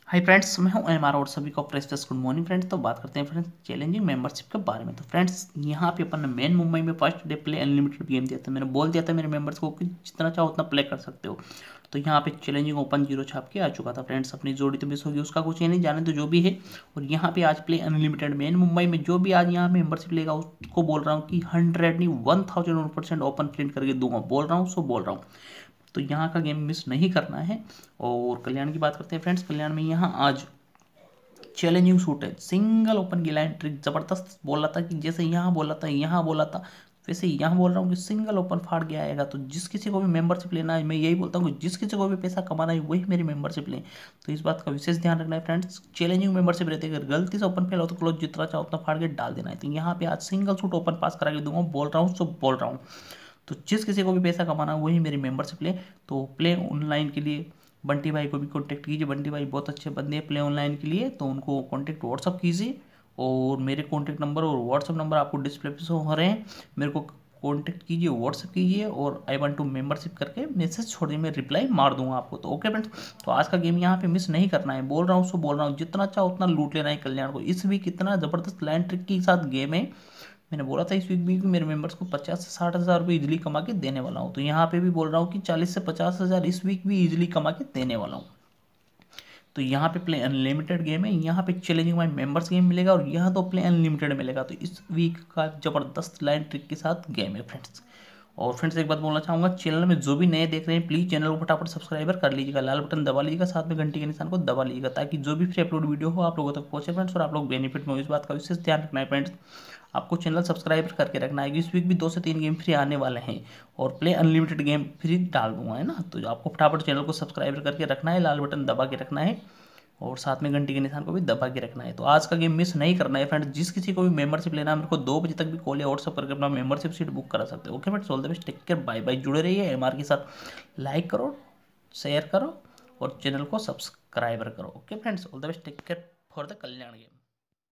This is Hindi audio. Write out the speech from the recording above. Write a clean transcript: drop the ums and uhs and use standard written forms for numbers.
हाय फ्रेंड्स, मैं हूं एमआर और सभी को प्रेस गुड मॉर्निंग फ्रेंड्स। तो बात करते हैं फ्रेंड्स चैलेंजिंग मेंबरशिप के बारे में। तो फ्रेंड्स यहाँ पे अपन ने मेन मुंबई में first day play unlimited game दिया था। मैंने बोल दिया था मेरे मेंबर्स को कि जितना चाहो उतना प्ले कर सकते हो। तो यहाँ पे चैलेंजिंग ओपन 0 छाप के आ चुका था फ्रेंड्स। अपनी जोड़ी तो मिस होगी, उसका कुछ ये नहीं, जाने तो जो भी है। और यहाँ पे आज प्ले अनलिमिटेड मेन मुंबई में जो भी आज यहाँ मेंबरशिप लेगा उसको बोल रहा हूँ कि 100 नहीं 1000% ओपन प्रिंट करके दूंगा। बोल रहा हूँ, सो बोल रहा हूँ। तो यहाँ का गेम मिस नहीं करना है। और कल्याण की बात करते हैं फ्रेंड्स। कल्याण में यहाँ आज चैलेंजिंग शूट है, सिंगल ओपन की लाइन ट्रिक जबरदस्त बोला था कि जैसे यहाँ बोला था यहाँ बोला था वैसे यहाँ बोल रहा हूँ कि सिंगल ओपन फाड़ के आएगा। तो जिस किसी को भी मेंबरशिप लेना है, मैं यही बोलता हूँ कि जिस किसी को भी पैसा कमाना है वही मेरी मेंबरशिप लें। तो इस बात का विशेष ध्यान रखना है फ्रेंड्स। चैलेंजिंग मेंबरशिप रहती है, अगर गलती से ओपन फेल हो तो क्लोज जितना चाहो उतना फाड़ के डाल देना है। तो यहाँ पे आज सिंगल शूट ओपन पास करा के दूंगा, बोल रहा हूँ सो बोल रहा हूँ। तो जिस किसी को भी पैसा कमाना है वही मेरी मेंबरशिप ले। तो प्ले ऑनलाइन के लिए बंटी भाई को भी कांटेक्ट कीजिए। बंटी भाई बहुत अच्छे बंदे हैं प्ले ऑनलाइन के लिए, तो उनको कांटेक्ट व्हाट्सअप कीजिए। और मेरे कांटेक्ट नंबर और व्हाट्सअप नंबर आपको डिस्प्ले पे शो हो रहे हैं। मेरे को कांटेक्ट कीजिए, व्हाट्सअप कीजिए और आई वांट टू मेंबरशिप करके मैसेज छोड़िए, मैं रिप्लाई मार दूंगा आपको। तो ओके फ्रेंड्स, तो आज का गेम यहाँ पे मिस नहीं करना है। बोल रहा हूँ सो बोल रहा हूँ, जितना चाहो उतना लूट लेना है कल्याण को। इस वीक इतना जबरदस्त लाइन ट्रिक के साथ गेम है। मैंने बोला था इस वीक भी मेरे मेंबर्स को 50 से 60 हज़ार रुपये इजिली कमा के देने वाला हूँ। तो यहाँ पे भी बोल रहा हूँ कि 40 से 50 हज़ार इस वीक भी इजिली कमा के देने वाला हूँ। तो यहाँ पे प्ले अनलिमिटेड गेम है, यहाँ पे चैलेंजिंग माई मेंबर्स गेम मिलेगा और यहाँ तो प्ले अनलिमिटेड मिलेगा। तो इस वीक का जबरदस्त लाइन ट्रिक के साथ गेम है फ्रेंड्स। और फ्रेंड्स एक बात बोलना चाहूँगा, चैनल में जो भी नए देख रहे हैं प्लीज़ चैनल को फटाफट सब्सक्राइबर कर लीजिएगा, लाल बटन दबा लीजिएगा, साथ में घंटी के निशान को दबा लीजिएगा, ताकि जो भी फ्री अपलोड वीडियो हो आप लोगों तक पहुँचे फ्रेंड्स और आप लोग बेनिफिट में हो। इस बात का विशेष ध्यान रखना है फ्रेंड्स। आपको चैनल सब्सक्राइब करके रखना है कि इस वीक भी 2 से 3 गेम फ्री आने वाले हैं और प्ले अनलिमिटेड गेम फ्री डाल दूंगा, है ना। तो आपको फटाफट चैनल को सब्सक्राइब करके रखना है, लाल बटन दबा के रखना है और साथ में घंटी के निशान को भी दबा के रखना है। तो आज का गेम मिस नहीं करना है फ्रेंड्स। जिस किसी को भी मेंबरशिप लेना है मेरे को 2 बजे तक भी कॉल या व्हाट्सअप करके अपना मेंबरशिप सीट बुक करा सकते हो। Okay friends, all the best, take care, bye bye. जुड़े रहिए एमआर के साथ, लाइक करो, शेयर करो और चैनल को सब्सक्राइबर करो। Okay friends, all the best, take care for the Kalyan game.